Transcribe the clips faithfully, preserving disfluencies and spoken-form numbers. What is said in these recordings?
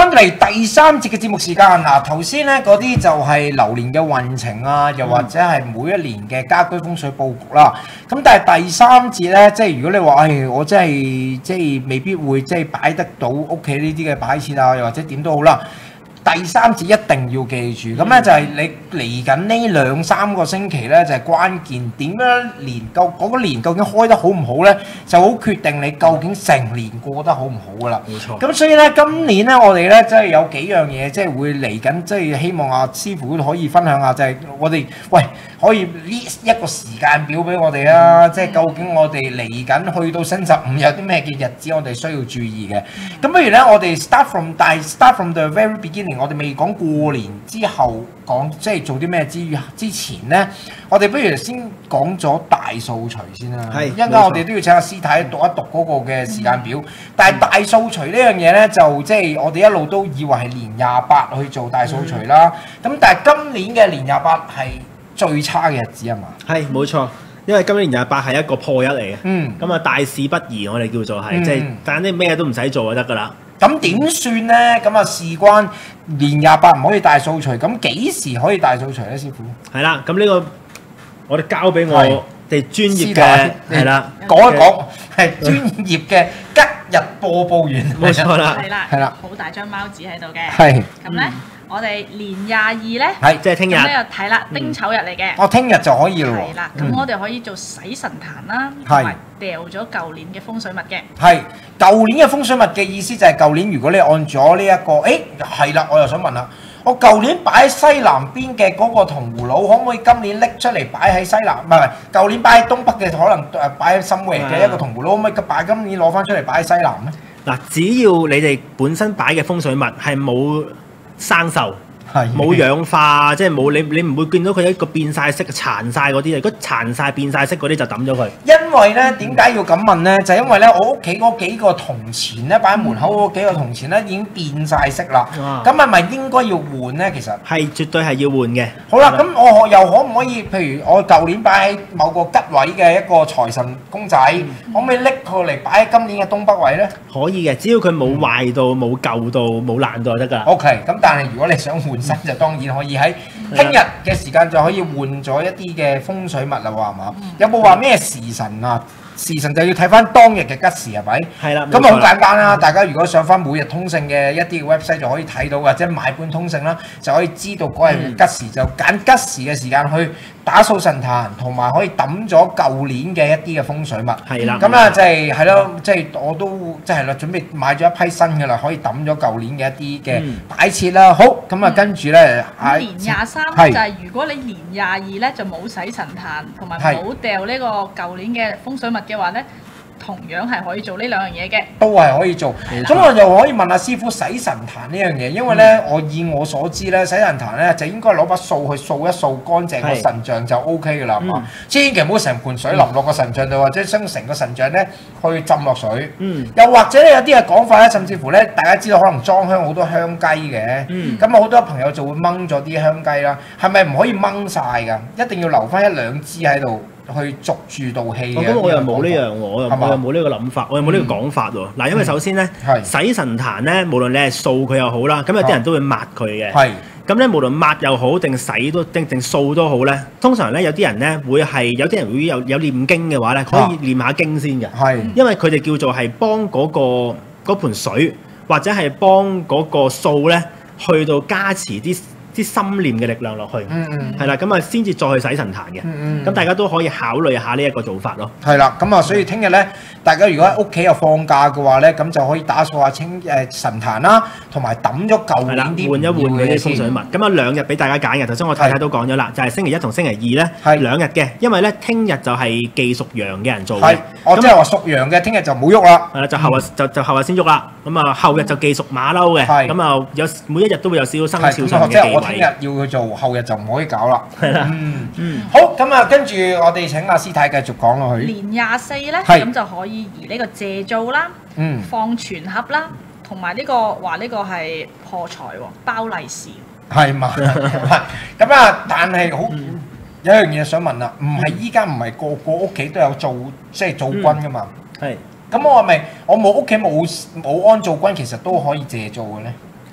翻嚟第三節嘅節目時間嗱，頭先咧嗰啲就係流年嘅運程啊，又或者係每一年嘅家居風水佈局啦。咁但係第三節咧，即係如果你話，唉，我真係即係未必會即係擺得到屋企呢啲嘅擺設啊，又或者點都好啦。第三節一定要記住，咁咧就係你嚟緊呢兩三個星期咧，就係關鍵點樣年究嗰個年究竟開得好唔好咧，就好決定你究竟成年過得好唔好噶啦。 冇錯。 咁所以咧，今年咧，我哋咧即係有幾樣嘢，即係會嚟緊，即係希望阿師傅可以分享下，就係我哋喂可以呢一個時間表俾我哋啊，即係究竟我哋嚟緊去到新十五有啲咩嘅日子，我哋需要注意嘅。咁不如咧，我哋 start from 大 start from the very beginning。我哋未講過年之後講即係做啲咩之之前咧，我哋不如先講咗大掃除先啦。係，一陣間我哋都要請阿師太讀一讀嗰個嘅時間表。嗯、但係大掃除呢樣嘢咧，就即係我哋一路都以為係年廿八去做大掃除啦。咁、嗯、但係今年嘅年廿八係最差嘅日子係嘛？ 係冇錯，因為今年廿八係一個破一嚟嘅。嗯。咁啊，大事不宜，我哋叫做係，嗯、即係但係啲咩都唔使做就得㗎啦。 咁點算咧？咁啊，事關年廿八唔可以大掃除，咁幾時可以大掃除咧？師傅係啦，咁呢個我哋交俾我哋專業嘅係啦， 講一講係專業嘅吉日播報員， 冇錯啦， 係啦， 係啦， 好大張貓紙喺度嘅， 係咁咧。我哋年廿二咧， 係即係聽日。 咁咧就睇啦，丁丑日嚟嘅。 我聽日就可以咯喎。 係啦，咁我哋可以做洗神壇啦，同埋掉咗舊年嘅風水物嘅。係， 舊年嘅風水物嘅意思就係舊年如果你按咗呢一個，誒係啦，我又想問啦，我舊年擺喺西南邊嘅嗰個銅葫蘆，可唔可以今年拎出嚟擺喺西南？唔係唔係，舊年擺喺東北嘅可能誒擺喺深圍嘅一個銅葫蘆，可唔可以擺今年攞翻出嚟擺喺西南咧？ 嗱，只要你哋本身擺嘅風水物係冇生鏽，冇氧化，即係冇你你唔會見到佢一個變晒色、殘晒嗰啲啊！如果殘晒、變晒色嗰啲就抌咗佢。因為咧，點解要咁問咧？就係、因為咧，我屋企嗰幾個銅錢咧，擺喺門口嗰幾個銅錢咧，已經變晒色啦。咁係咪應該要換咧？其實係絕對係要換嘅。 好啦，咁我又可唔可以？譬如我舊年擺喺某個吉位嘅一個財神公仔，嗯、可唔可以拎佢嚟擺喺今年嘅東北位咧？ 可以嘅，只要佢冇壞到、冇舊到、冇爛到就得㗎啦。 OK，咁但係如果你想換新，就當然可以喺聽日嘅時間就可以換咗一啲嘅風水物啦，係嘛？有冇話咩時辰啊？時辰就要睇翻當日嘅吉時係咪？係啦，咁啊好簡單啦！大家如果上翻每日通勝嘅一啲 website 就可以睇到，或者買本通勝啦，就可以知道嗰日吉時，就揀吉時嘅時間去打掃神壇，同埋可以抌咗舊年嘅一啲嘅風水物。係啦，咁啊就係係咯，即係我都即係啦，準備買咗一批新嘅啦，可以抌咗舊年嘅一啲嘅擺設啦。好，咁啊跟住咧， 年廿三就係如果你年廿二咧就冇洗神壇，同埋冇掉呢個舊年嘅風水物嘅話咧，同樣係可以做呢兩樣嘢嘅， 都係可以做。咁我又可以問下師傅洗神壇呢樣嘢，因為咧、嗯、我以我所知咧，洗神壇咧就應該攞把掃去掃一掃乾淨個神像就 O K 嘅啦，係嘛、嗯？千祈唔好成盤水淋落個神像度，或者將成個神像咧去浸落水。嗯。又或者有啲嘅講法咧，甚至乎咧，大家知道可能裝香好多香雞嘅，嗯。咁啊好多朋友就會掹咗啲香雞啦，係咪唔可以掹晒㗎？一定要留翻一兩支喺度。去捉住道氣嘅， 咁我又冇呢樣喎，我又我又冇呢個諗法，我又冇呢個講法喎。嗱，因為首先咧，洗神壇咧，無論你係掃佢又好啦，咁有啲人都會抹佢嘅。係。咁咧，無論抹又好，定洗都定定掃都好咧，通常咧有啲人咧會係有啲人會有有念經嘅話咧，可以念下經先嘅。係。因為佢哋叫做係幫嗰個嗰盤水，或者係幫嗰個掃咧，去到加持啲啲心念嘅力量落去，嗯嗯，係啦，咁啊先至再去洗神壇嘅，嗯嗯，咁大家都可以考慮下呢一個做法咯。係啦，咁啊，所以聽日咧，大家如果喺屋企又放假嘅話咧，咁就可以打掃下清誒神壇啦，同埋抌咗舊年啲換一換嗰啲風水物。咁啊兩日俾大家揀嘅，頭先我太太都講咗啦，就係星期一同星期二咧，係兩日嘅，因為咧聽日就係忌屬羊嘅人做嘅。係，我即係話屬羊嘅，聽日就唔好喐啦。係啦，就後日就就後日先喐啦。咁啊後日就忌屬馬騮嘅。係。咁啊有每一日都會有少少生肖上嘅忌。聽日要去做，後日就唔可以搞啦。係啦，嗯嗯。好，咁啊，跟住我哋請阿師太繼續講落去。年廿四咧，咁就可以移呢個借灶啦，嗯，放全盒啦，同埋呢個話呢個係破財喎，包利是。係嘛？咁啊，但係好有一樣嘢想問啦，唔係依家唔係個個屋企都有做即係灶君噶嘛？係。咁我係咪我冇屋企冇冇安灶君，其實都可以借灶嘅咧？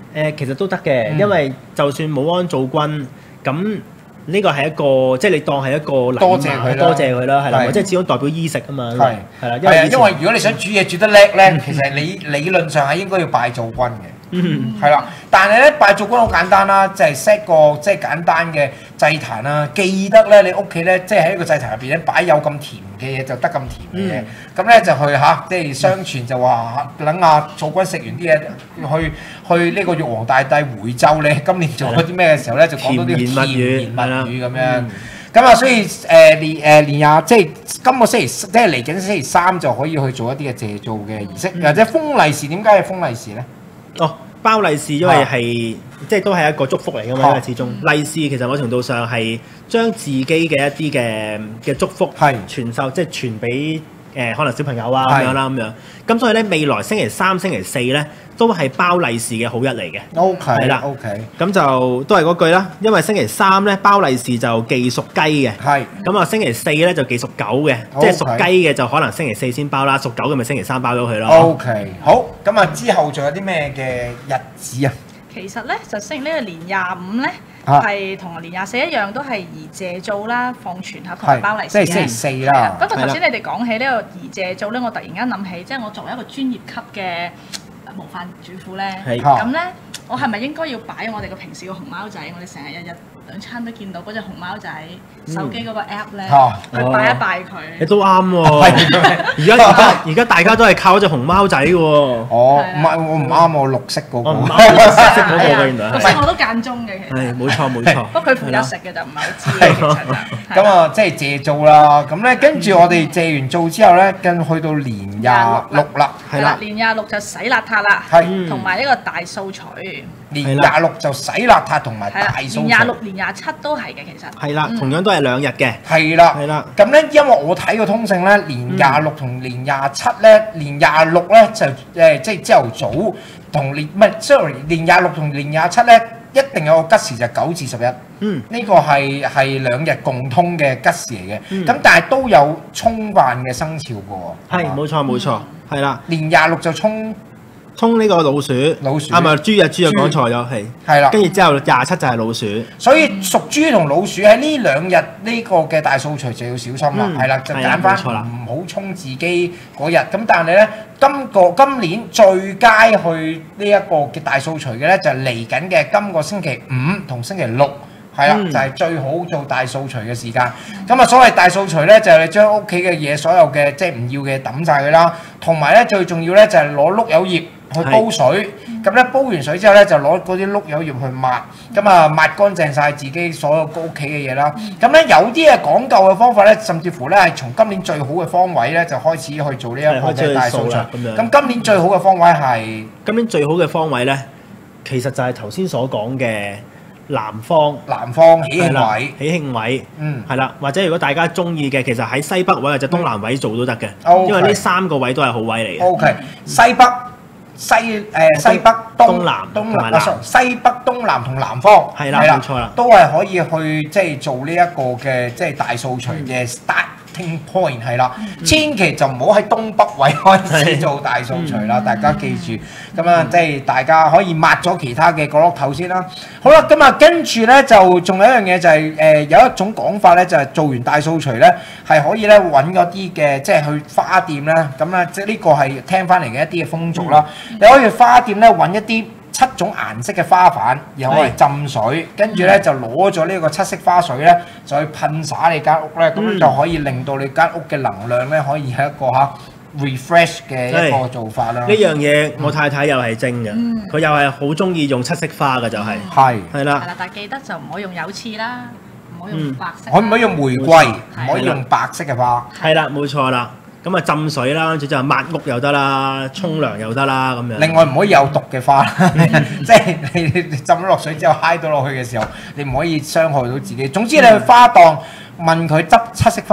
誒其實都得嘅，因為就算武安做軍咁。呢個係一個，即係你當係一個多謝佢啦， 多謝佢啦，係啦，即係始終代表衣食啊嘛，係係啦， 因為因為如果你想煮嘢煮得叻咧，其實你理論上係應該要拜灶君嘅，嗯，係啦，但係咧拜灶君好簡單啦，就係 set 個即係簡單嘅祭壇啦，記得咧你屋企咧即係喺個祭壇入邊咧擺有咁甜嘅嘢就得咁甜嘅嘢，咁咧就去嚇，即係相傳就話等阿灶君食完啲嘢，去去呢個玉皇大帝回奏你今年做咗啲咩嘅時候咧，就講到啲甜言蜜語咁樣。咁啊，所以誒年誒年廿即係今個星期即係嚟緊星期三就可以去做一啲嘅謝灶嘅儀式，或者封利是。點解係封利是咧？ 哦，包利是因為係即係都係一個祝福嚟㗎嘛，因為始終利是其實某程度上係將自己嘅一啲嘅嘅祝福係傳授，即係傳俾誒可能小朋友啊咁樣啦咁樣。咁所以咧，未來星期三、星期四咧都係包利是嘅好日嚟嘅。 O K， 係啦 ，O K。 咁就都係嗰句啦，因為星期三咧包利是就忌屬雞嘅。係。咁啊，星期四咧就忌屬狗嘅，即係屬雞嘅就可能星期四先包啦，屬狗嘅咪星期三包咗佢咯。 O K，好。咁啊，之後仲有啲咩嘅日子啊？ 其實咧，就星呢個年廿五咧，係同年廿四一樣，都係宜謝灶啦、放全盒同埋包利是嘅。 即係星期四啦。 不過頭先你哋講起呢個宜謝灶咧，我突然間諗起，即係我作為一個專業級嘅模範主婦咧，咁咧我係咪應該要擺我哋個平時個熊貓仔？我哋成日日日兩餐都見到嗰隻熊貓仔手機嗰個 app 咧，去拜一拜佢。你都啱喎。而家而家而家大家都係靠嗰隻熊貓仔嘅喎。哦，唔係我唔啱我綠色嗰個。唔啱綠色嗰個原來。綠色我都間中嘅其實。係冇錯冇錯。不過佢負責食嘅就唔係好知嘅其實。咁啊，即係謝灶啦。咁咧跟住我哋謝完灶之後咧，跟去到年廿六啦。係啦，年廿六就洗邋遢啦，同埋呢個大掃除。年廿六就洗邋遢同埋大掃除。年廿六、年廿七都係嘅，其實。係啦，同樣都係兩日嘅。係啦，係啦。咁咧，因為我睇個通勝咧，年廿六同年廿七咧，年廿六咧就誒即係朝頭早同年唔係 sorry，年廿六同年廿七咧一定有個吉時就九至十一。嗯。呢個係係兩日共通嘅吉時嚟嘅。咁但係都有沖犯嘅生肖嘅喎。係，冇錯冇錯，係啦。年廿六就沖。沖呢個老鼠，老鼠啊，唔係豬啊，豬啊講錯咗，係係啦。跟住之後廿七就係老鼠，所以屬豬同老鼠喺呢兩日呢個嘅大掃除就要小心啦，係啦，就揀翻唔好沖自己嗰日。咁但係咧，今個今年最佳去呢一個嘅大掃除嘅咧，就係嚟緊嘅今個星期五同星期六。係啦，就係最好做大掃除嘅時間。咁啊，所謂大掃除咧，就係你將屋企嘅嘢，所有嘅即係唔要嘅抌晒佢啦。同埋咧，最重要咧就係攞碌柚葉去煲水。咁咧煲完水之後咧，就攞嗰啲碌柚葉去抹。咁啊，抹乾淨晒自己所有屋企嘅嘢啦。咁咧有啲嘅講究嘅方法咧，甚至乎咧係從今年最好嘅方位咧，就開始去做呢一個嘅大掃除。咁今年最好嘅方位係今年最好嘅方位咧，其實就係頭先所講嘅。南方，南方喜慶位，喜慶位，嗯，係啦，或者如果大家中意嘅，其實喺西北位或者東南位做都得嘅，因為呢三個位都係好位嚟嘅。O K，西北、西誒西北、東南、東南啊，西北、東南同南方，係啦，冇錯啦，都係可以去即係做呢一個嘅即係大掃除嘅 starting point 係啦，千祈就唔好喺東北位開始做大掃除啦，大家記住。咁啊，即係大家可以抹咗其他嘅角落頭先啦。好啦，咁啊，跟住咧就仲有一樣嘢就係誒有一種講法咧，就係做完大掃除咧係可以咧揾嗰啲嘅即係去花店咧，咁咧即係呢個係聽翻嚟嘅一啲嘅風俗啦。你可以去花店咧揾一啲七種顏色嘅花瓣，然後嚟浸水，跟住咧就攞咗呢個七色花水咧，就去噴灑你間屋咧，咁就可以令到你間屋嘅能量咧可以係一個嚇refresh 嘅一個做法啦。呢樣嘢我太太又係精嘅，佢又係好中意用七色花嘅，就係係係啦。係啦，但係記得就唔好用有刺啦，唔好用白色。可唔可以用玫瑰？唔可以用白色嘅花。係啦，冇錯啦。咁啊浸水啦，最就抹屋又得啦，沖涼又得啦咁樣。另外唔可以有毒嘅花，即係你浸咗落水之後揩到落去嘅時候，你唔可以傷害到自己。總之你去花檔問佢執七色花。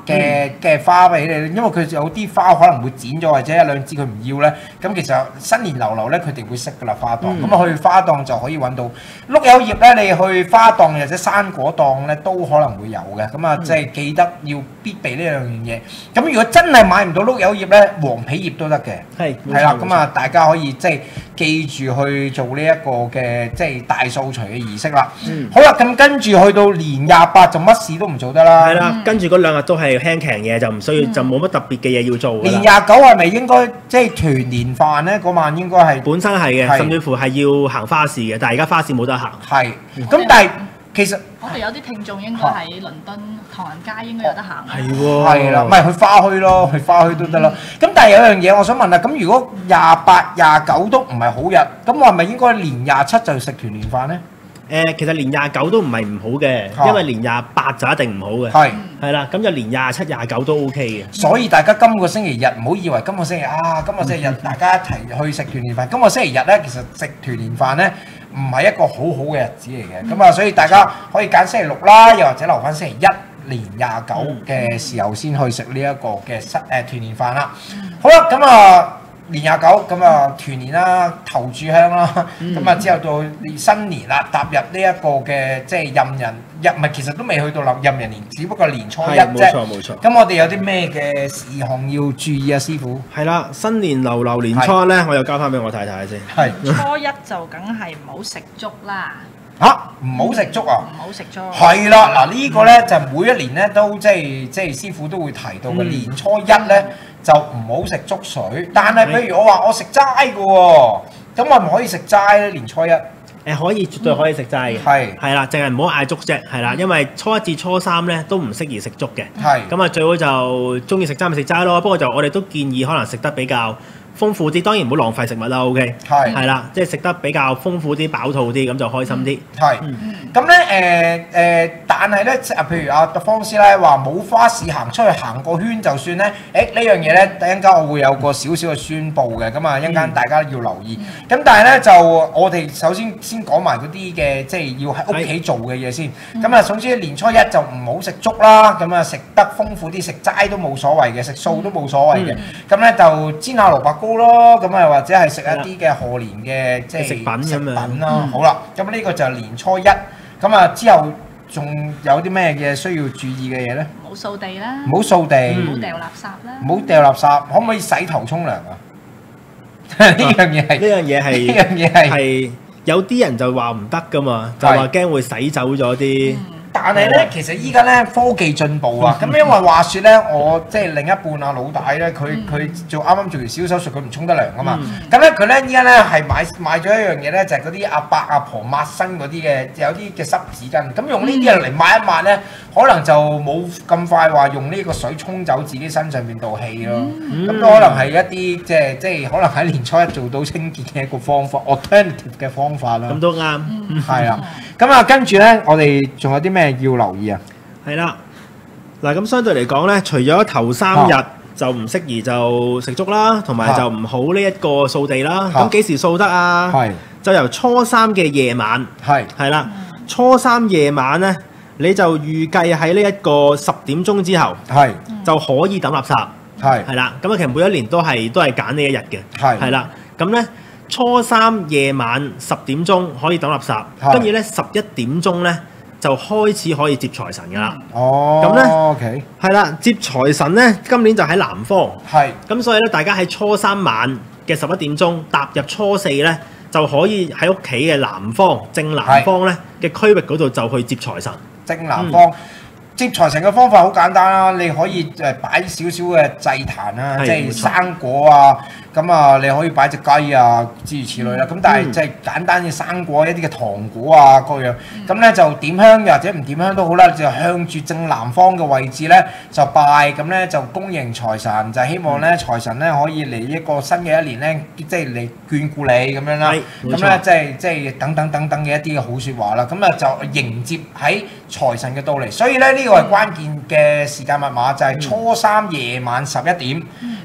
嘅嘅花俾你，因為佢有啲花可能會剪咗或者一兩支佢唔要咧，咁其實新年流流咧佢哋會識噶啦花檔，咁啊、嗯、去花檔就可以揾到碌柚葉咧，你去花檔或者生果檔咧都可能會有嘅，咁啊即係記得要必備呢兩樣嘢。咁如果真係買唔到碌柚葉咧，黃皮葉都得嘅，係係啦，咁啊大家可以即係記住去做呢一個嘅即係大掃除嘅儀式啦。嗯、好啦，咁跟住去到年廿八就乜事都唔做得啦。係啦， 嗯、跟住嗰兩日都係輕強嘢，就唔需要、嗯、就冇乜特別嘅嘢要做。 年廿九係咪應該即係團年飯咧？嗰晚應該係本身係嘅，甚至乎係要行花市嘅，但係而家花市冇得行。 係，咁、嗯、但係其實我哋有啲聽眾應該喺倫敦唐人街應該有得行。 係喎， 係啦，唔係去花墟咯，去花墟都得啦。咁、嗯、但係有樣嘢我想問啦，咁如果廿八、廿九都唔係好日，咁我係咪應該年廿七就食團年飯咧？ 誒，其實年廿九都唔係唔好嘅，因為年廿八就一定唔好嘅。 係係啦，咁就年廿七、廿九都 OK 嘅。 所以大家今個星期日唔好以為今個星期啊，今個星期日大家一齊去食團年飯。今個星期日咧，其實食團年飯咧唔係一個好好嘅日子嚟嘅。咁啊，所以大家可以揀星期六啦，又或者留翻星期一年廿九嘅時候先去食呢一個嘅新誒團年飯啦。好啦，咁啊。年廿九咁啊團年啦，頭炷香啦，咁啊、嗯、之後到新年啦，踏入呢一個嘅即係壬寅，日唔係其實都未去到壬寅年，只不過年初一啫。冇錯冇錯。咁我哋有啲咩嘅事項要注意啊，師傅？ 係啦，新年流流年初一咧，我又交翻俾我太太先。 係。 初一就梗係唔好食粥啦。 嚇，唔好食粥啊！ 唔好食粥。 係啦，嗱呢個咧就每一年咧都即係即係師傅都會提到嘅，年初一咧。就唔好食粥水，但係譬如我話我食齋嘅喎，咁我唔可以食齋咧？年初一誒可以，絕對可以食齋嘅，係係啦，淨係唔好嗌粥啫，係啦，因為初一至初三咧都唔適宜食粥嘅，係咁啊，最好就中意食齋咪食齋咯。不過就我哋都建議可能食得比較豐富啲，當然唔好浪費食物啦。OK，係係啦，即係食得比較豐富啲、飽肚啲，咁就開心啲。係， 咁咧誒誒，但係咧，譬如阿方師咧話冇花市行出去行個圈就算咧。誒呢樣嘢咧，等陣間我會有個少少嘅宣佈嘅，咁啊一陣間大家要留意。咁但係咧就我哋首先先講埋嗰啲嘅，即係要喺屋企做嘅嘢先。咁啊，總之年初一就唔好食粥啦，咁啊食得豐富啲，食齋都冇所謂嘅，食素都冇所謂嘅。咁咧就煎下蘿蔔糕咯，咁啊或者係食一啲嘅賀年嘅即係食品食品啦。好啦，咁呢個就係年初一，咁啊之後仲有啲咩嘅需要注意嘅嘢咧？ 唔好掃地啦， 唔好掃地， 唔好掉垃圾啦， 唔好掉垃圾。可唔可以洗頭沖涼啊？呢樣嘢係呢樣嘢係呢樣嘢係係有啲人就話唔得噶嘛，就話驚會洗走咗啲。 但係咧，其實依家咧科技進步啊，咁因為話説咧，我即係另一半啊老大咧，佢佢做啱啱做完小手術，佢唔沖得涼噶嘛。咁咧佢咧依家咧係買買咗一樣嘢咧，就係嗰啲阿伯阿婆抹身嗰啲嘅，有啲嘅濕紙巾。咁用呢啲嚟抹一抹咧，可能就冇咁快話用呢個水沖走自己身上邊道氣咯。咁都可能係一啲即係即係可能喺年初一做到清潔嘅一個方法 ，alternative 嘅方法啦。 咁都啱， 係啊。咁啊，跟住咧，我哋仲有啲咩要留意啊？ 係啦，嗱咁相對嚟講咧，除咗頭三日就唔適宜就食粥啦，同埋就唔好呢一個掃地啦。咁幾時掃得啊？係就由初三嘅夜晚，係係啦，初三夜晚咧，你就預計喺呢一個十點鐘之後，係就可以抌垃圾，係係啦。咁啊，其實每一年都係都係揀呢一日嘅，係係啦。咁咧。初三夜晚十點鐘可以抌垃圾，跟住咧十一點鐘咧就開始可以接財神㗎啦。哦，咁咧，OK，係啦，接財神咧今年就喺南方，係，咁所以咧大家喺初三晚嘅十一點鐘踏入初四咧就可以喺屋企嘅南方正南方咧嘅區域嗰度就去接財神。正南方。嗯接財神嘅方法好簡單啦，你可以誒擺少少嘅祭壇啊，即係生果啊，咁啊你可以擺隻雞啊，諸如此類啦。咁但係即係簡單嘅生果，一啲嘅糖果啊各樣，咁咧就點香或者唔點香都好啦，就向住正南方嘅位置咧就拜，咁咧就恭迎財神，就希望咧財神咧可以嚟一個新嘅一年咧，即係嚟眷顧你咁樣啦。咁咧即係即係等等等等嘅一啲嘅好説話啦。咁啊就迎接喺財神嘅到嚟，所以咧呢。呢個係關鍵嘅時間密碼，就係、是、初三夜晚十一點，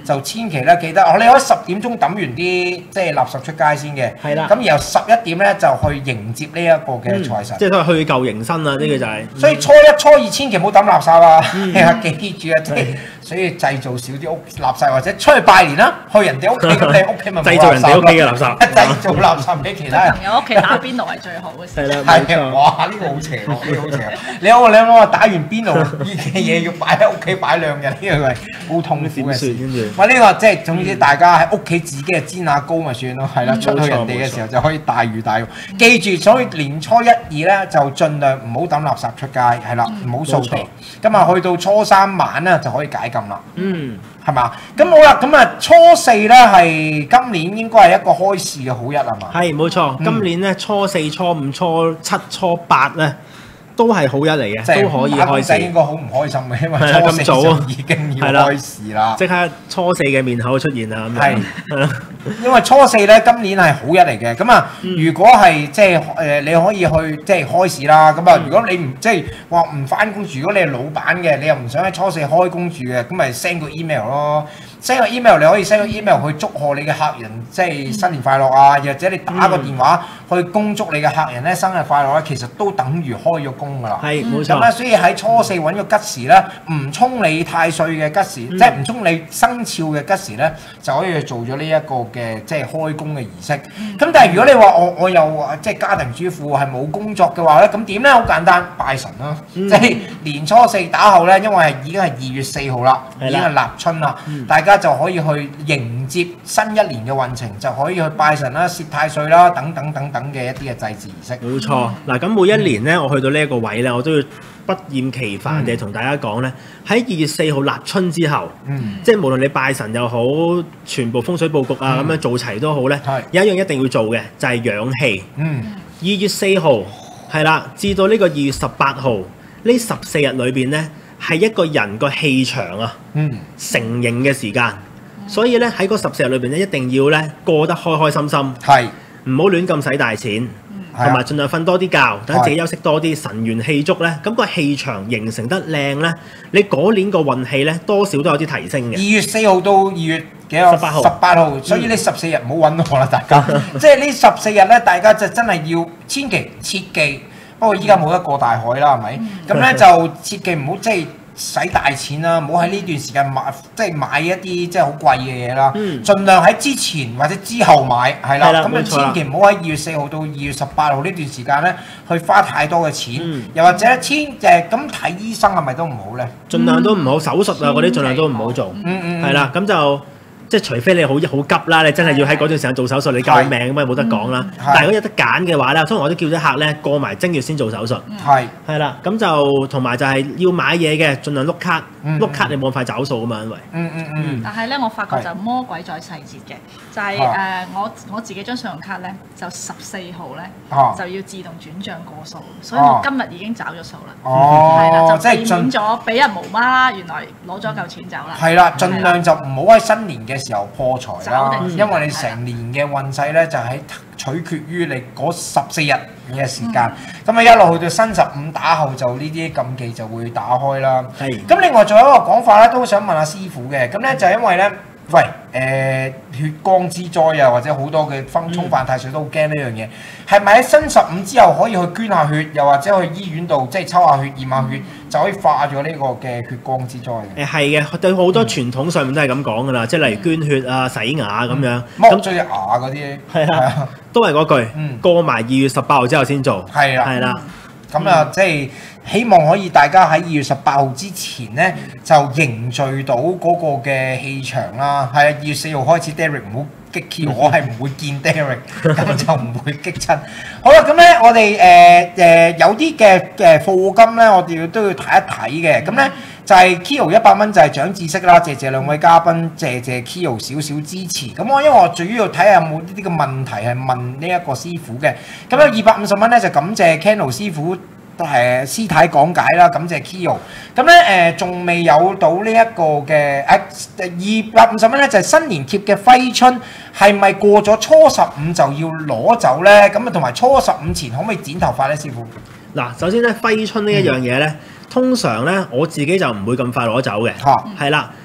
就千祈咧記得，我哋可以十點鐘抌完啲即係垃圾出街先嘅。 係啦。 咁然後十一點咧就去迎接呢一個嘅財神。 即係都係去舊迎新啦，呢個就係。 所以初一初二千祈唔好抌垃圾啊！記住啊，即係所以製造少啲屋垃圾，或者出去拜年啦，去人哋屋企咁你屋企咪製造人哋屋企嘅垃圾， 製造垃圾俾其他人。 朋友屋企打邊爐係最好嘅事。 係啦， 係啊！哇，呢個好邪喎，呢個好邪。你我你我話打完邊爐嘅嘢要擺喺屋企擺兩日，呢個係好痛苦嘅事。哇！呢個即係總之大家喺屋企自己嘅煎下糕咪算咯，係啦。出去人哋嘅時候就可以大魚大肉。記住，所以年初一二咧就盡量唔好抌垃圾出街，係啦，唔好掃地。咁啊，去到初三晚咧就可以解禁啦。 嗯， 係嘛？咁好啦，咁啊初四咧係今年應該係一個開市嘅好日係嘛？ 係冇錯，嗯、今年咧初四、初五、初七、初八咧都係好日嚟嘅， 即係都可以開市。 應該好唔開心嘅，因為初四就已經要開市啦。 即刻初四嘅面口出現啦咁樣。係因為初四咧今年係好日嚟嘅，咁啊，如果係即係誒你可以去即係開市啦。咁啊，如果你唔即係話唔翻工住，如果你係老闆嘅，你又唔想喺初四開工住嘅，咁咪 send 個 email 咯。send 個 email 你可以 send 個 email 去祝賀你嘅客人，即係新年快樂啊！或者你打個電話去恭祝你嘅客人咧生日快樂咧，其實都等於開咗工㗎啦。 係冇錯。 咁咧，所以喺初四揾個吉時咧，唔沖你太歲嘅吉時，嗯、即係唔沖你生肖嘅吉時咧，就可以去做咗呢一個嘅即係開工嘅儀式。咁、嗯、但係如果你話我我又即係家庭主婦係冇工作嘅話咧，咁點咧？好簡單，拜神啦！嗯、即係年初四打後咧，因為係已經係二月四號啦，已經係立春啦，嗯、大家就可以去迎接新一年嘅運程，就可以去拜神啦、攝太歲啦等等等等嘅一啲嘅祭祀儀式。 冇錯，嗱咁、嗯、每一年咧，我去到呢一個位咧，我都要不厭其煩地同大家講咧，喺二月四號立春之後，嗯、即係無論你拜神又好，全部風水佈局啊咁、嗯、樣做齊都好咧，是有一樣一定要做嘅就係、是、養氣。嗯，二月四號係啦，至到呢個二月十八號呢十四日裏邊咧，係一個人個氣場啊，嗯、成形嘅時間。所以咧喺嗰十四日裏邊咧，一定要咧過得開開心心，係唔好亂咁使大錢，同埋盡量瞓多啲覺，等自己休息多啲，神元氣足咧，咁個氣場形成得靚咧，你嗰年個運氣咧多少都有啲提升嘅。二月四號到二月幾號？十八號。十八號，所以呢十四日唔好揾我啦，大家。即係呢十四日咧，大家就真係要千祈切記。不過依家冇得過大海啦，係咪？咁咧就切記唔好即係使大錢啦，唔好喺呢段時間買，即係買一啲即係好貴嘅嘢啦。嗯，盡量喺之前或者之後買，係啦。咁啊，千祈唔好喺二月四號到二月十八號呢段時間咧，去花太多嘅錢。嗯，又或者千誒咁睇醫生係咪都唔好咧？盡量都唔好，手術啊嗰啲盡量都唔好做。嗯嗯，係啦，咁就。即係除非你好好急啦，你真係要喺嗰段時間做手術，你救命咁啊冇得講啦。但係如果有得揀嘅話咧，通常我都叫啲客咧過埋正月先做手術。係係啦，咁就同埋就係要買嘢嘅，盡量碌卡，碌卡你冇咁快找數啊嘛，因為。嗯嗯嗯。但係咧，我發覺就魔鬼在細節嘅，就係誒我我自己張信用卡咧，就十四號咧就要自動轉帳過數，所以我今日已經找咗數啦。哦。係啦，就避免咗俾人無媽啦，原來攞咗嚿錢走啦。係啦，盡量就唔好喺新年嘅時候破財啦，因為你成年嘅運勢咧就喺取決於你嗰十四日嘅時間，咁啊、嗯、一路去到新十五打後就呢啲禁忌就會打開啦。係的，咁另外仲有一個講法咧，都想問下師傅嘅，咁咧就係因為咧，喂誒、呃、血光之災啊，或者好多嘅沖沖犯太歲都好驚呢樣嘢，係咪喺新十五之後可以去捐下血，又或者去醫院度即係抽下血驗下血？就可以化咗呢個嘅血光之災嘅。誒係嘅，對好多傳統上面都係咁講噶啦，即係例如捐血啊、洗牙咁樣。剝咗隻牙嗰啲。係啊，都係嗰句。嗯。過埋二月十八號之後先做。係啦。係啦。咁啊，即係希望可以大家喺二月十八號之前咧，就凝聚到嗰個嘅氣場啦。係啊，二月四號開始 Derek 唔好激 Q，我係唔會見 Derek，咁就唔會激親。好啦，咁咧我哋誒誒有啲嘅嘅課金咧，我哋都要睇一睇嘅。咁咧就係 Kio 一百蚊就係長知識啦，謝謝兩位嘉賓，謝謝 Kio 少少支持。咁我因為我主要睇下有冇呢啲嘅問題係問呢一個師傅嘅。咁有二百五十蚊咧就感謝 Kennel 師傅。誒師太講解啦，感謝 Kio。咁咧誒仲未有到呢一個嘅誒二百五十蚊咧，就係新年貼嘅揮春，係咪過咗初十五就要攞走咧？咁啊同埋初十五前可唔可以剪頭髮咧，師傅？嗱，首先咧揮春呢一樣嘢咧，嗯、通常咧我自己就唔會咁快攞走嘅，係啦、啊。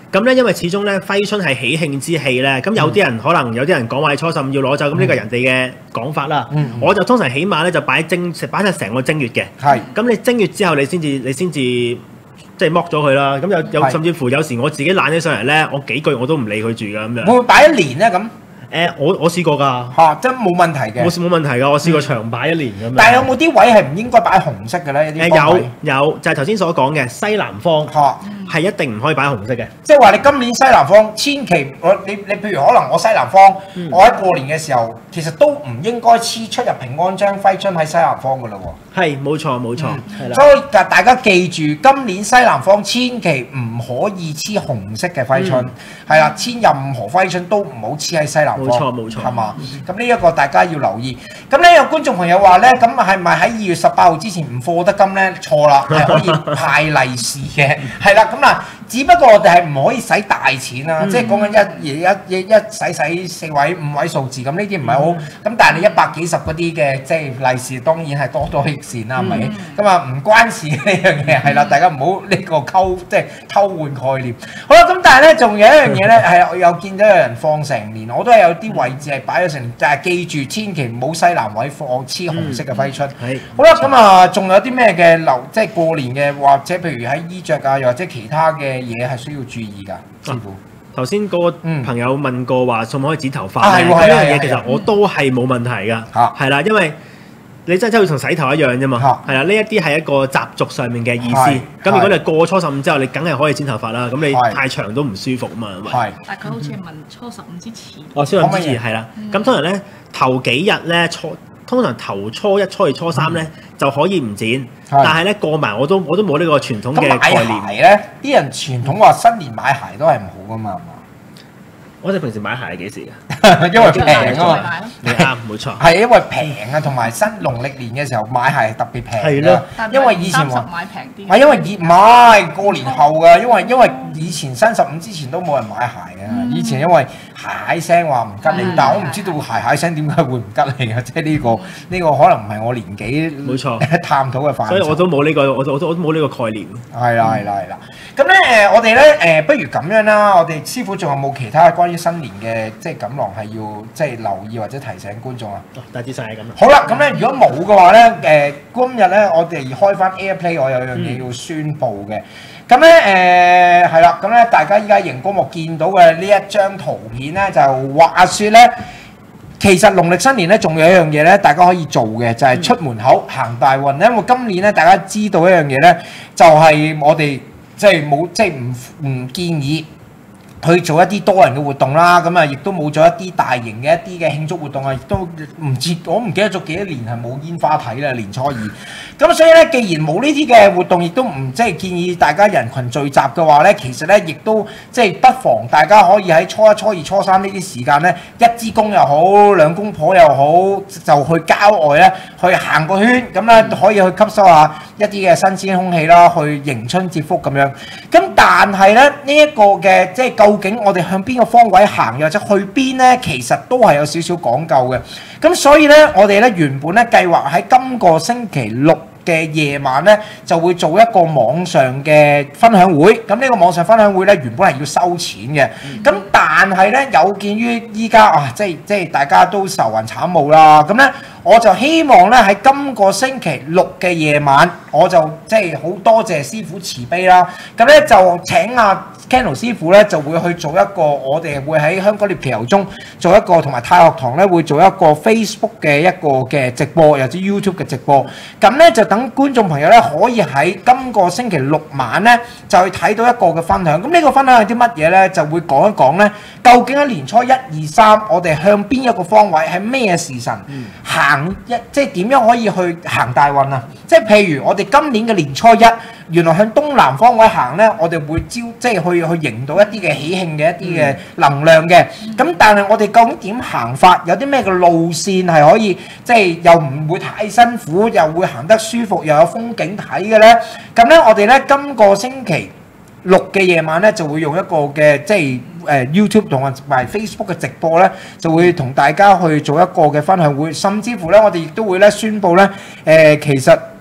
咁咧，因為始終咧揮春係喜慶之氣咧，咁有啲人可能有啲人講話初十五要攞走，咁呢個人哋嘅講法啦。嗯、我就通常起碼咧就擺正擺晒成個正月嘅。係是。咁你正月之後你先至你先至即係剝咗佢啦。咁有有甚至乎有時我自己懶起上嚟咧，我幾句我都唔理佢住㗎咁樣。會唔會擺一年咧咁？誒，我我試過㗎嚇，真冇問題嘅。冇冇問題㗎，我試過長擺一年咁樣。但係有冇啲位係唔應該擺紅色嘅咧？誒有有，就係頭先所講嘅西南方嚇，係一定唔可以擺紅色嘅。即係話你今年西南方千祈我你你譬如可能我西南方，我喺過年嘅時候其實都唔應該黐出入平安張揮春喺西南方㗎啦喎。係冇錯冇錯，係啦。所以大家記住，今年西南方千祈唔可以黐紅色嘅揮春，係啦，黐任何揮春都唔好黐喺西南。冇錯冇錯，係嘛？咁呢一個大家要留意。咁呢有觀眾朋友話咧，咁係咪喺二月十八號之前唔課得金咧？錯啦，係可以派利是嘅。係啦，咁嗱，只不過我哋係唔可以使大錢啦，即係講緊一一一一使使四位五位數字咁，呢啲唔係好。咁但係你一百幾十嗰啲嘅即係利是，當然係多多益善啦，係咪？咁啊唔關事呢樣嘢係啦，大家唔好呢個溝即係偷換概念。好啦，咁但係咧仲有一樣嘢咧係我有見到有人放成年，我都係有啲位置係擺咗成，就係記住千祈唔好西南位放黐紅色嘅揮春。係。好啦，咁啊仲有啲咩嘅留即係過年嘅，或者譬如喺衣着啊，又或者其他嘅嘢係需要注意㗎，師傅。頭先嗰個朋友問過話，可唔可以剪頭髮？係喎，呢樣嘢其實我都係冇問題㗎。嚇。係啦，因為你真係真係同洗頭一樣啫嘛。嚇。係啦，呢一啲係一個習俗上面嘅意思。咁如果你過初十五之後，你梗係可以剪頭髮啦。咁你太長都唔舒服啊嘛。係。但係佢好似係問初十五之前。哦，初十五之前係啦。咁通常咧頭幾日咧初，通常頭初一、初二、初三咧就可以唔剪。但係咧過埋我都我都冇呢個傳統嘅概念。買鞋咧，啲人傳統話新年買鞋都係唔好噶嘛，係嘛？我哋平時買鞋係幾時㗎？因為平啊嘛。你啱，冇錯。係因為平啊，同埋新農曆年嘅時候買鞋特別平。係咯。因為以前話買平啲。係因為以唔係過年後㗎，因為因為以前新十五之前都冇人買鞋嘅。以前因為鞋聲話唔吉利，但係我唔知道鞋鞋聲點解會唔吉利嘅，即係呢個呢個可能唔係我年紀冇錯探討嘅範疇。所以我都冇呢個，我都我都冇呢個概念。係啦係啦係啦。咁咧誒，我哋咧誒，不如咁樣啦。我哋師傅仲有冇其他關於新年嘅即係錦囊係要即係留意或者提醒觀眾啊？大致上係咁。好啦，咁咧如果冇嘅話咧，誒今日咧我哋開翻 AirPlay，我有樣嘢要宣佈嘅。咁咧誒係啦，咁咧大家依家熒光幕見到嘅呢一張圖片咧，就話説咧，其實農曆新年咧仲有一樣嘢咧，大家可以做嘅就係出門口行大運。因為今年咧大家知道一樣嘢咧，就係我哋即係冇即係唔唔建議去做一啲多人嘅活動啦，咁啊亦都冇咗一啲大型嘅一啲嘅慶祝活動啊，亦都唔知我唔記得咗幾多年係冇煙花睇啦，年初二。咁所以咧，既然冇呢啲嘅活動，亦都唔即係建議大家人群聚集嘅話咧，其實咧亦都即係不妨大家可以喺初一、初二、初三呢啲時間咧，一支公又好，兩公婆又好，就去郊外咧去行個圈，咁咧可以去吸收下一啲嘅新鮮空氣啦，去迎春接福咁樣。咁但係咧呢一個嘅即係究竟我哋向邊個方位行，又或者去邊咧，其實都係有少少講究嘅。咁所以咧，我哋咧原本咧計劃喺今個星期六嘅夜晚咧，就會做一個網上嘅分享會。咁呢個網上分享會咧，原本係要收錢嘅。咁、嗯、但係咧，有見於依家啊，即係即係大家都愁雲慘霧啦。咁咧，我就希望咧喺今個星期六嘅夜晚，我就即係好多謝師傅慈悲啦。咁咧就請阿 Kennel 師傅咧就會去做一個，我哋會喺香港獵奇遊中做一個，同埋太學堂咧會做一個 Facebook 嘅一個嘅直播，或者 YouTube 嘅直播。咁咧就等觀眾朋友咧可以喺今個星期六晚咧就去睇到一個嘅分享。咁呢個分享係啲乜嘢咧？就會講一講咧，究竟喺年初一、二、三，我哋向邊一個方位，喺咩時辰行一，即係點樣可以去行大運啊？即係譬如我哋今年嘅年初一，原來向東南方位行咧，我哋會招即係去去迎到一啲嘅喜慶嘅一啲嘅能量嘅。咁但係我哋究竟點行法？有啲咩嘅路線係可以即係又唔會太辛苦，又會行得舒服，又有風景睇嘅咧？咁咧我哋咧今個星期六嘅夜晚咧就會用一個嘅即係誒 YouTube 同埋 Facebook 嘅直播咧，就會同大家去做一個嘅分享會，甚至乎咧我哋亦都會咧宣佈咧誒其實。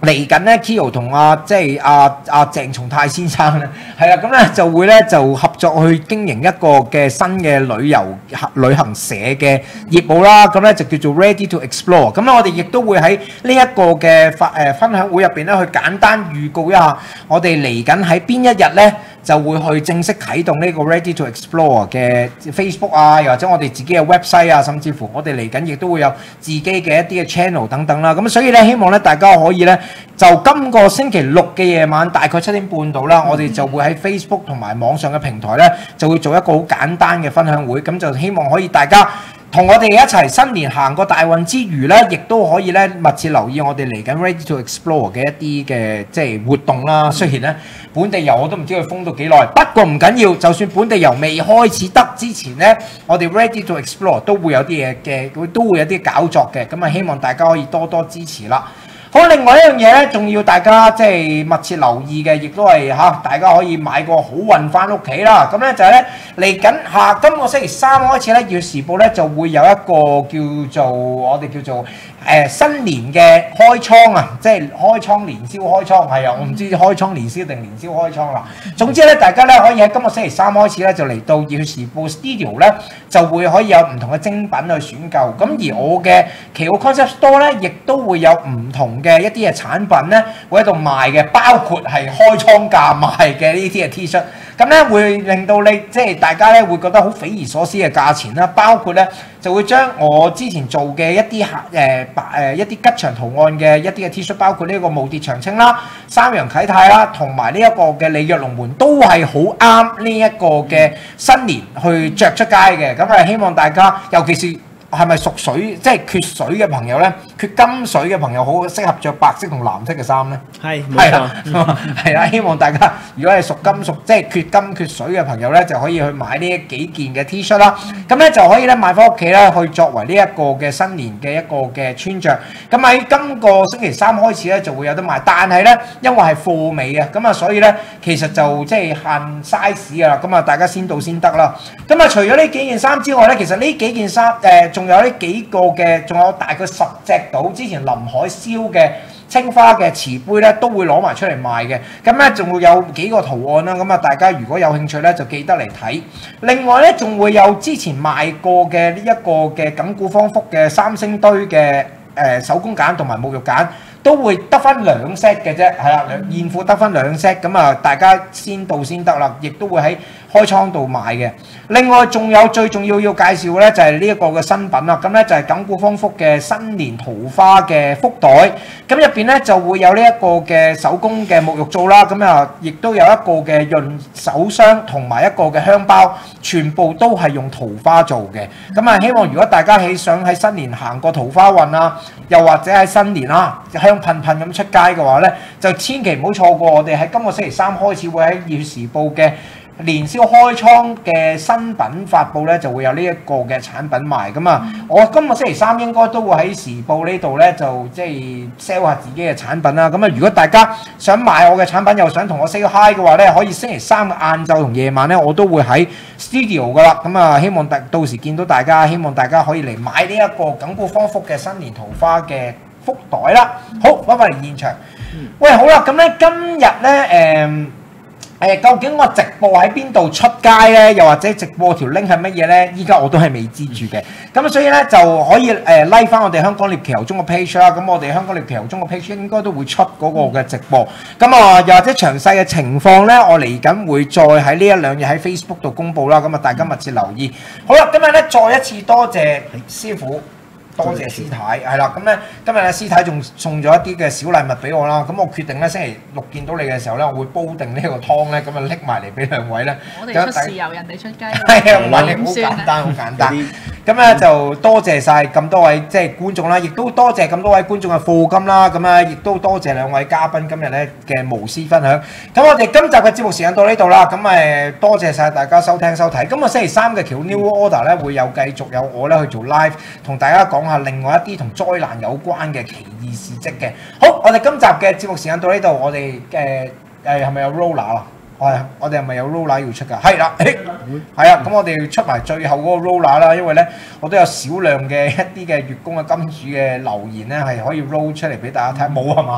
嚟緊咧 Kyo 同阿即係阿阿鄭松泰先生咧，係啦，咁咧就會咧就合作去經營一個嘅新嘅旅遊旅行社嘅業務啦。咁咧就叫做 Ready to Explore。咁咧我哋亦都會喺呢一個嘅發誒分享會入邊咧，去簡單預告一下我哋嚟緊喺邊一日咧就會去正式啟動呢個 Ready to Explore 嘅 Facebook 啊，又或者我哋自己嘅 website 啊，甚至乎我哋嚟緊亦都會有自己嘅一啲嘅 channel 等等啦。咁所以咧，希望咧大家可以咧就今個星期六嘅夜晚大概七點半到啦，我哋就會喺 Facebook 同埋網上嘅平台咧就會做一個好簡單嘅分享會，咁就希望可以大家同我哋一齊新年行個大運之餘咧，亦都可以咧密切留意我哋嚟緊 Ready to Explore 嘅一啲嘅即係活動啦。雖然咧本地遊我都唔知佢封到幾耐，不過唔緊要，就算本地遊未開始得之前咧，我哋 Ready to Explore 都會有啲嘢嘅，都會有啲搞作嘅，咁啊希望大家可以多多支持啦。好，另外一樣嘢咧，仲要大家即係密切留意嘅，亦都係嚇大家可以買個好運翻屋企啦。咁咧就係咧嚟緊下今個星期三開始咧，《要時報》咧就會有一個叫做我哋叫做誒、呃、新年嘅開倉啊，即係開倉年宵開倉係啊，我唔知開倉年宵定年宵開倉啦。總之咧，大家咧可以喺今個星期三開始咧就嚟到《要時報 Studio》咧，就會可以有唔同嘅精品去選購。咁而我嘅奇奧 Concept Store 咧，亦都會有唔同嘅一啲嘅產品咧，會喺度賣嘅，包括係開倉價賣嘅呢啲嘅 T 恤，咁咧會令到你即係大家咧會覺得好匪夷所思嘅價錢啦。包括咧就會將我之前做嘅一啲客誒白誒一啲吉祥圖案嘅一啲嘅 T 恤，包括呢個無敵長青啦、三陽啟泰啦，同埋呢一個嘅里約龍門，都係好啱呢一個嘅新年去着出街嘅。咁啊，希望大家尤其是係咪屬水，即係缺水嘅朋友咧，缺金水嘅朋友，好適合着白色同藍色嘅衫咧。係，冇錯，係啦。希望大家如果係屬金屬，即係缺金缺水嘅朋友咧，就可以去買呢幾件嘅 T 恤啦。咁咧就可以咧買翻屋企咧，去作為呢一個嘅新年嘅一個嘅穿着。咁喺今個星期三開始咧就會有得賣，但係咧因為係貨尾啊，咁啊所以咧其實就即係限 size 啊，咁啊大家先到先得啦。咁啊除咗呢幾件衫之外咧，其實呢幾件衫誒仲有呢幾個嘅，仲有大概十隻到之前臨海燒嘅青花嘅瓷杯咧，都會攞埋出嚟賣嘅。咁咧仲會有幾個圖案啦。咁啊，大家如果有興趣咧，就記得嚟睇。另外咧，仲會有之前賣過嘅呢一個嘅錦古方福嘅三星堆嘅誒手工梘同埋沐浴梘，都會得翻兩 set 嘅啫。係啦，現貨得翻兩 set。咁啊，大家先到先得啦，亦都會喺開倉度賣嘅。另外仲有最重要要介紹嘅咧，就係呢一個嘅新品啦。咁咧就係錦古方福嘅新年桃花嘅福袋。咁入邊咧就會有呢一個嘅手工嘅沐浴皂啦。咁啊，亦都有一個嘅潤手霜同埋一個嘅香包，全部都係用桃花做嘅。咁啊，希望如果大家喺想喺新年行過桃花運啊，又或者喺新年啦香噴噴咁出街嘅話咧，就千祈唔好錯過我哋喺今個星期三開始會喺《要時報》嘅年宵開倉嘅新品發布咧，就會有呢一個嘅產品賣咁啊！我今個星期三應該都會喺時報呢度咧，就即係 sell 下自己嘅產品啦。咁啊，如果大家想買我嘅產品，又想同我 say hi 嘅話咧，可以星期三嘅晏晝同夜晚咧，我都會喺 studio 噶啦。咁啊，希望大到時見到大家，希望大家可以嚟買呢一個錦古方福嘅新年桃花嘅福袋啦。好，翻返嚟現場。喂，好啦，咁咧今日咧誒。嗯誒，究竟我直播喺邊度出街咧？又或者直播條 link 係乜嘢咧？依家我都係未知住嘅。咁所以咧就可以誒 like 翻我哋香港獵奇遊中嘅 page 啦。咁我哋香港獵奇遊中嘅 page 應該都會出嗰個嘅直播。咁啊，又或者詳細嘅情況咧，我嚟緊會再喺呢一兩日喺 Facebook 度公佈啦。咁啊，大家密切留意。好啦，今日咧再一次多謝師傅。多謝師太，係啦，咁咧今日咧師太仲送咗一啲嘅小禮物俾我啦，咁我決定咧星期六見到你嘅時候咧，我會煲定呢個湯咧，咁啊拎埋嚟俾兩位咧。 我哋出豉油，人哋出雞。 係啊，唔係好簡單，好簡單。咁咧就多謝晒咁多位即係觀眾啦，亦都多謝咁多位觀眾嘅課金啦，咁啊亦都多謝兩位嘉賓今日咧嘅無私分享。咁我哋今集嘅節目時間到呢度啦，咁誒多謝晒大家收聽收睇。今個星期三嘅橋 New Order 咧會有繼續有我咧去做 live，同大家講下另外一啲同災難有關嘅奇異事蹟嘅。好，我哋今集嘅節目時間到呢度，我哋誒誒係咪有 roller 啊？我係我哋係咪有 roller 要出㗎？係啦，係啊，咁我哋要出埋最後嗰個 roller 啦，因為咧我都有少量嘅一啲嘅月供嘅金主嘅留言咧係可以 roll 出嚟俾大家睇，冇係嘛？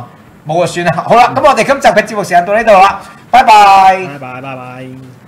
冇就算啦。好啦，咁我哋今集嘅節目時間到呢度啦，拜拜。 拜拜拜拜。